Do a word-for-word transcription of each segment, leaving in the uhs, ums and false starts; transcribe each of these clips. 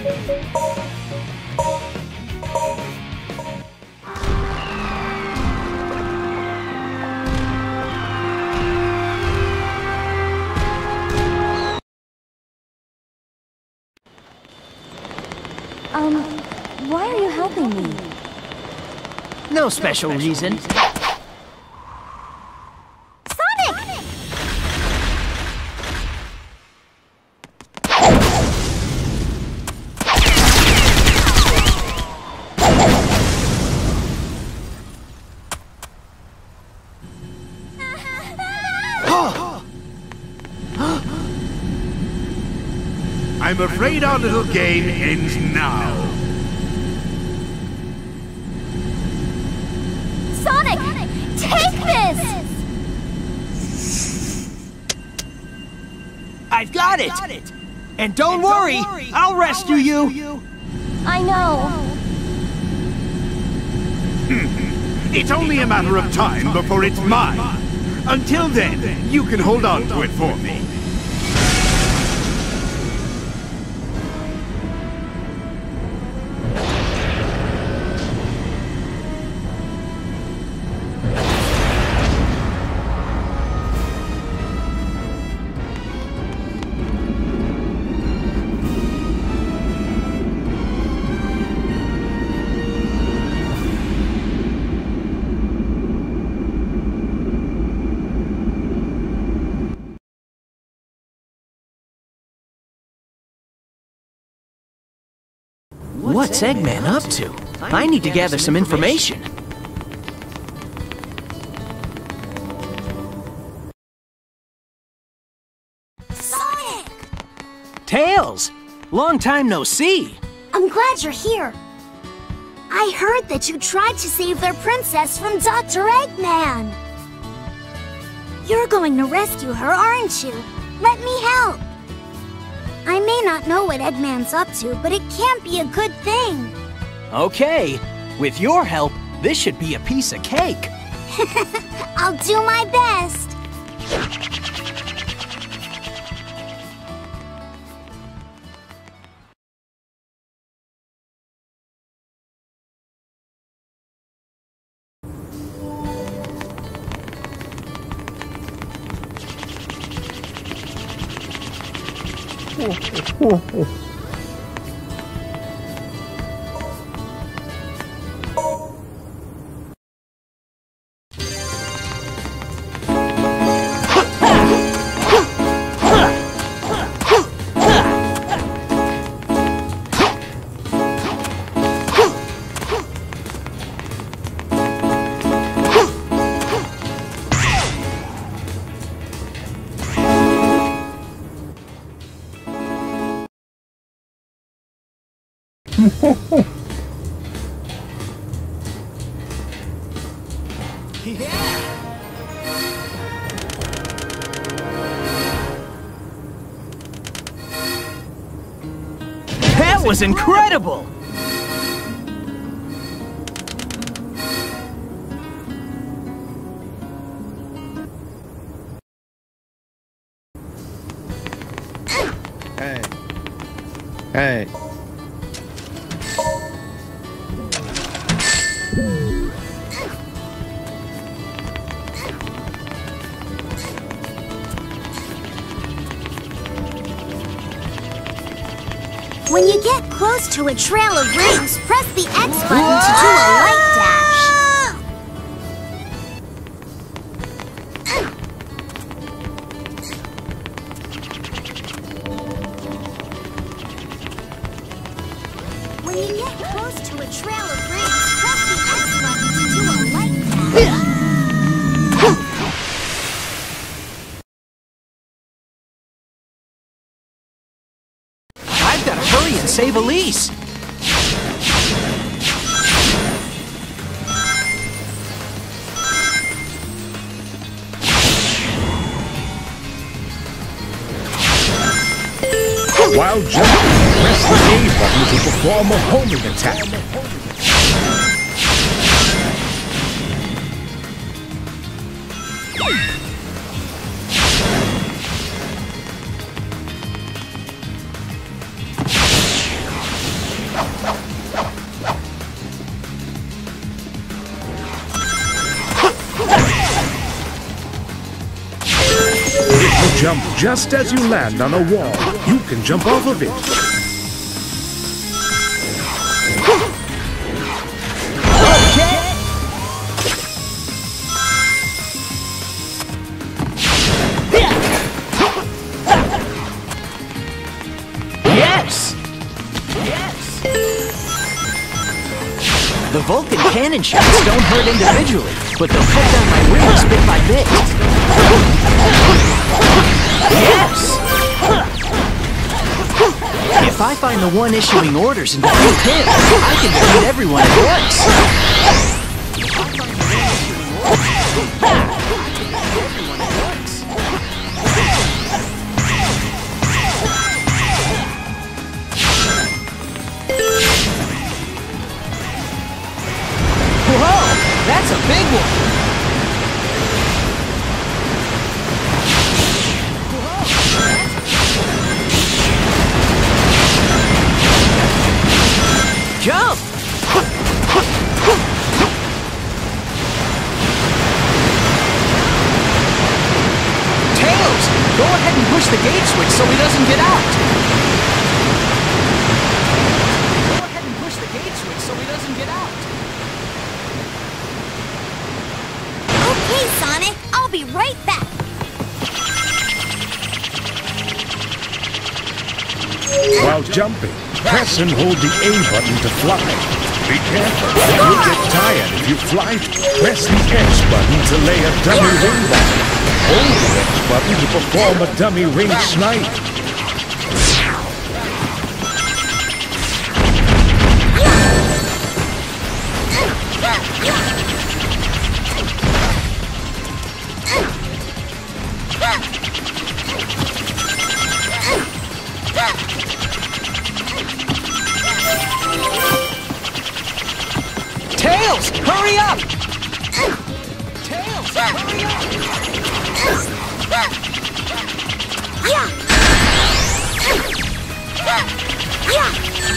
Um, why are you helping me? No special reason. Sonic! I'm afraid our little game ends now. Sonic! Take this! I've got it! And don't, and worry, don't worry, I'll rescue, I'll rescue you. you! I know. It's only a matter of time before it's mine. Until then, you can hold on to it for me. What's Eggman up to? I need to gather some information. Sonic! Tails! Long time no see! I'm glad you're here. I heard that you tried to save their princess from Doctor Eggman. You're going to rescue her, aren't you? Let me help. I may not know what Eggman's up to, but it can't be a good thing. Okay. With your help, this should be a piece of cake. I'll do my best. That was incredible! Hey. Hey. When you get close to a trail of rings, press the X button to do a light dash. When you get close to a trail of rings, press the X button to do a light dash. I've got to hurry and save Elise! While jumping, press the A button to perform a homing attack. Jump just as you land on a wall. You can jump off of it. Yes! Yes! The Vulcan cannon shots don't hurt individually, but they'll cut down my wings bit by bit. Yes! If I find the one issuing orders and defeat him, I can defeat everyone at once. Whoa! That's a big one! Jump! Tails! Go ahead and push the gate switch so he doesn't get out! Go ahead and push the gate switch so he doesn't get out! Okay, Sonic, I'll be right back. While jumping, press and hold the A button to fly. Be careful, you'll get tired if you fly. Press the X button to lay a dummy wing down. Hold the X button to perform a dummy wing snipe. Tails! Hurry up! Tails! Hurry up! Yeah! Yeah!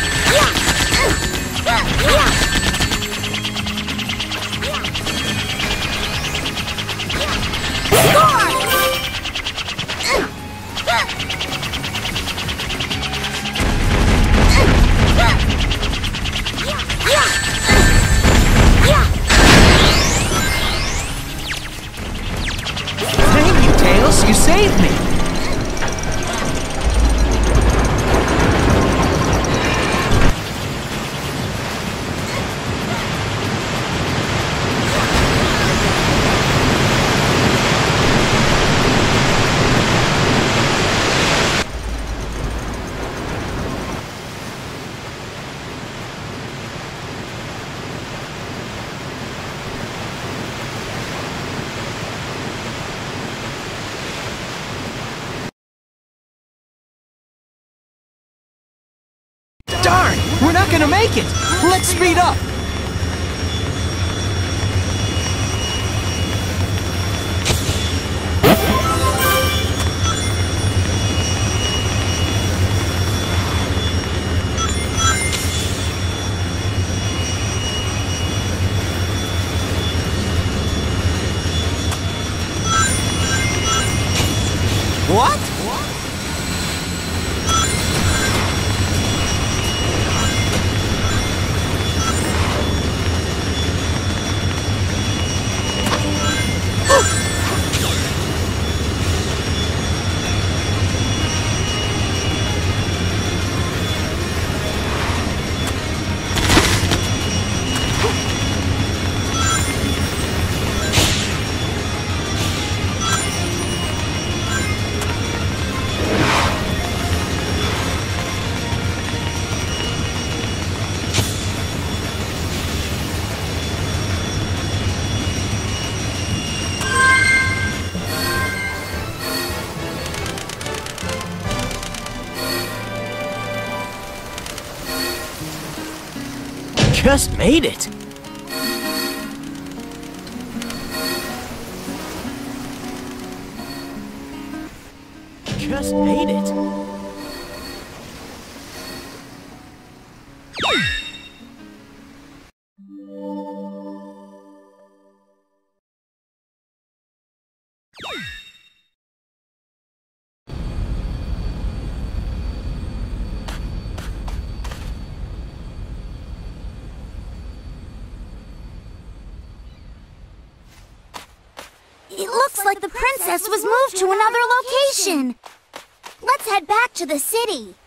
Thank you, Tails! You saved me! Darn! We're not gonna make it! Let's speed up! What? Just made it! Just made it! looks like the princess was moved to another location. Let's head back to the city.